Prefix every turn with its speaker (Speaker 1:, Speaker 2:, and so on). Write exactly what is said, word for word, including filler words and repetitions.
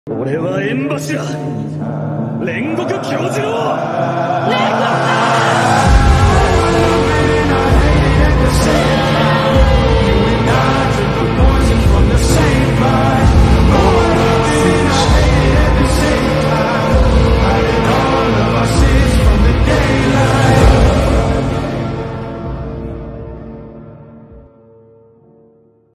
Speaker 1: 俺は縁柱煉獄教授の煉獄だ！